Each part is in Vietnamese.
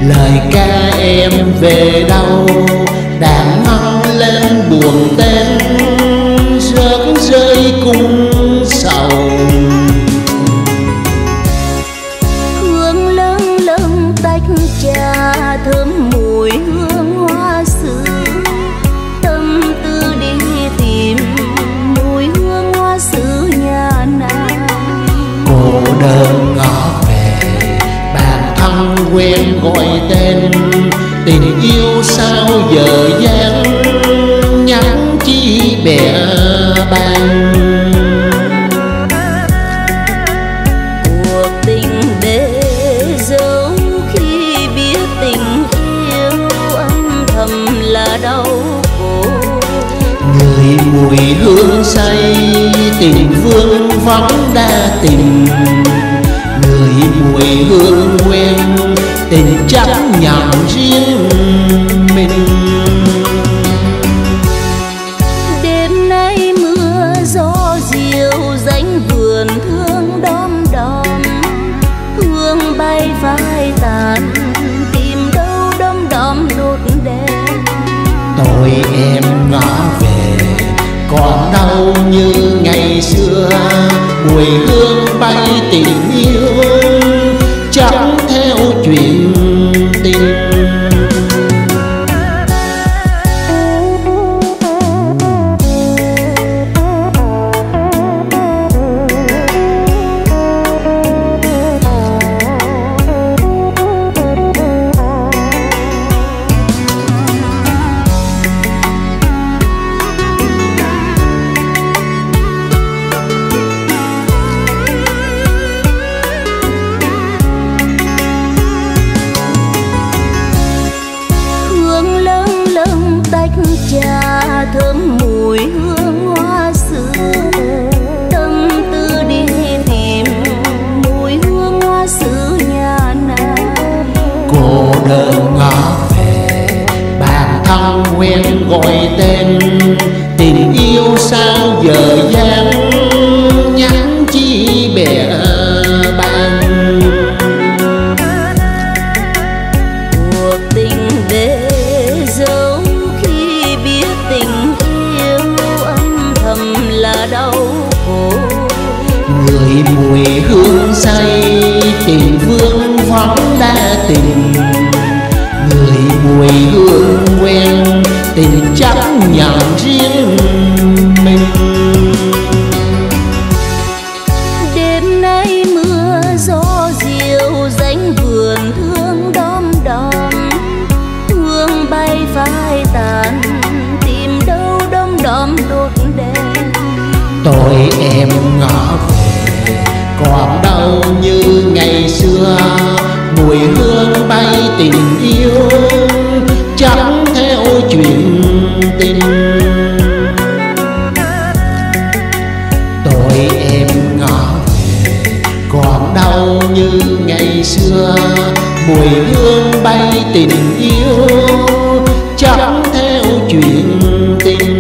lời ca em về đâu, đàn hân lên buồn tên rớt rơi cung sầu. Hương lâng lâng tách trà thơm mùi hương hoa sữa, tâm tư đi tìm mùi hương hoa sữa nhà nàng. Cô đơn ngõ về bản thân quen gọi tên, tình yêu sao giờ gian nhắn chi bè bang. Cuộc tình để dấu khi biết tình yêu âm thầm là đau khổ. Người mùi hương say tình vương vắng đa tình, người mùi hương quen tình chẳng nhận riêng mình. Đêm nay mưa gió diều dãy vườn thương đom đóm, hương bay phai tàn tìm đâu đom đóm nốt đèn. Tôi em ngõ về còn đâu như ngày xưa, mùi hương bay tình yêu chẳng theo chuyện tình. Trà thơm mùi hương hoa sữa, tâm tư đi tìm mùi hương hoa sữa nhà nàng. Cô đơn ngõ về bản thân quen gọi tên, tình yêu sao giờ gian nhắn chi bè bang. Cuộc tình để dấu tình yêu âm thầm là đau khổ. Người mùi hương say tình vương vắng đa tình, người mùi hương quen tình chẳng nhận riêng mình. Đêm nay mưa gió diều dãy vườn thương đom đóm, hương bay phai tàn đom đốt đèn. Tôi em ngõ về còn đâu như ngày xưa, mùi hương bay tình yêu chẳng theo chuyện tình. Tôi em ngõ về còn đâu như ngày xưa, mùi hương bay tình yêu chẳng theo chuyện tình.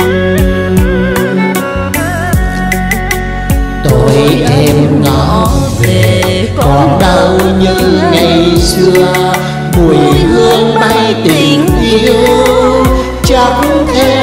Tôi em ngõ về còn đâu như ngày xưa, mùi hương bay tình yêu chẳng theo